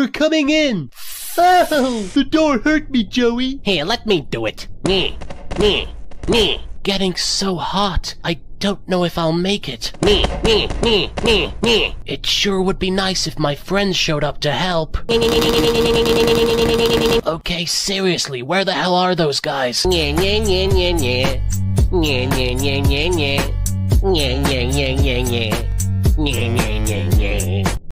we're coming in. Oh, the door hurt me, Joey. Here, let me do it. Me. Getting so hot, I don't know if I'll make it. Me. It sure would be nice if my friends showed up to help. Okay, seriously, where the hell are those guys?